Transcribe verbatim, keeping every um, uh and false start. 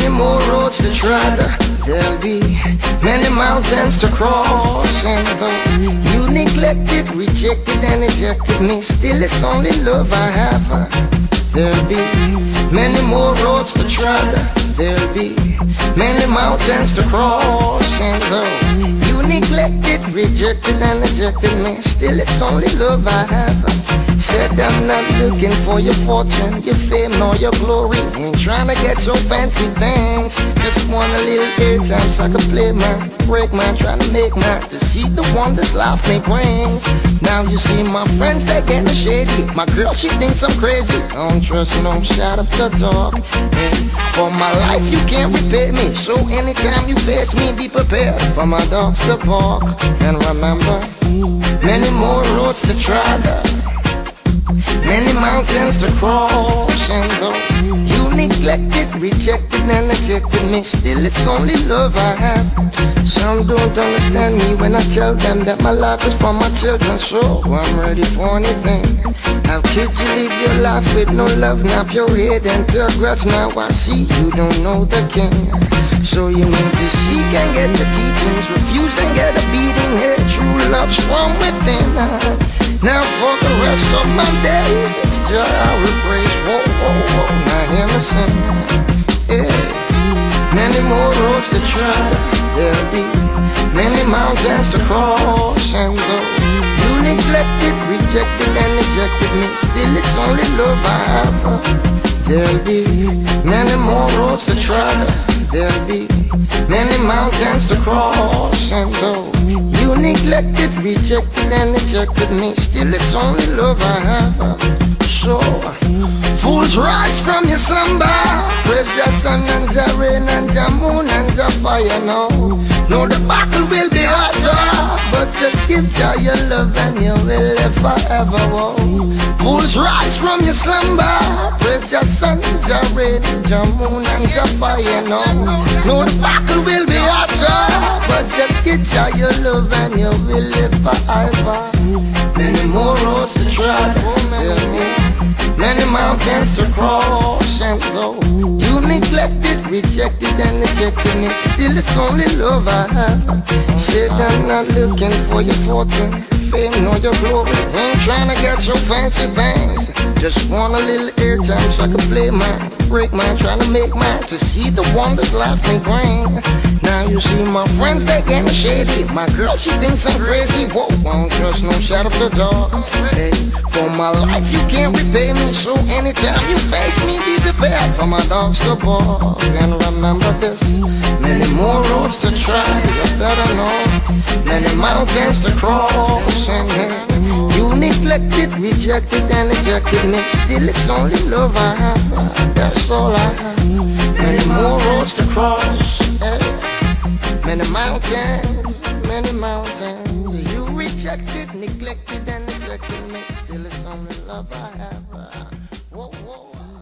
many more roads to tread. There'll be many mountains to cross. And though you neglected, rejected and ejected me, still it's only love I have. There'll be many more roads to tread. There'll be many mountains to cross. And though you neglected, rejected and ejected me, still it's only love I have. Said I'm not looking for your fortune, your fame nor your glory. Ain't trying to get your fancy things. Just want a little airtime so I can play mine, break mine, trying to make mine, to see the wonders life may bring. Now you see my friends, they getting shady. My girl, she thinks I'm crazy. I don't trust no shot of the dog. And for my life you can't repay me, so anytime you face me, be prepared for my dogs to bark. And remember, many more roads to travel, many mountains to cross. And though you neglected, rejected and ejected me, still it's only love I have. Some don't understand me when I tell them that my life is for my children, so I'm ready for anything. How could you live your life with no love? Nap your head and pure grudge. Now I see you don't know the king. So you need to seek and get the teachings, refuse and get a beating. Hey, true love's from within. Now for the rest of my days, it's joy I will praise. Whoa, whoa, whoa, now hear me sing. Yeah. Many more roads to try. There'll be many mountains to cross. And though you neglected, rejected and ejected me, still it's only love I have. There'll be many more roads to try. There'll be many mountains to cross. And though you neglected, rejected and ejected me, still it's only love I have. So fools rise from your slumber, praise your sun and your rain and your moon and your fire now. Know the battle will be harder, but just give Jah your love and you will live forever. Whoa. Fools rise from your slumber, praise your sun, your rain, your moon and your fire now. Know the battle will be harder, but just give Jah your love and you will live forever. Many more roads to travel, many mountains to cross. And though you neglected, rejected and ejected me, still it's only love I have. Said I'm not looking for your fortune, fame nor your glory. Ain't trying to get your fancy things. Just want a little airtime so I can play mine, break mine, trying to make mine, to see the wonders life may bring. Now you see my friends, they getting shady. My girl, she thinks I'm crazy. Whoa, I don't trust no shot of the dog. Hey, for my life you can't repay me, so anytime you face me, be prepared for my dogs to bark. And remember this, many more roads to try, you better know. Many mountains to cross. And hey, you neglected, rejected and ejected me, still it's only love I have. That's all I have. Many more roads to cross. Hey. Many mountains, many mountains. You rejected, neglected and ejected me, still it's only love I have. Whoa, whoa.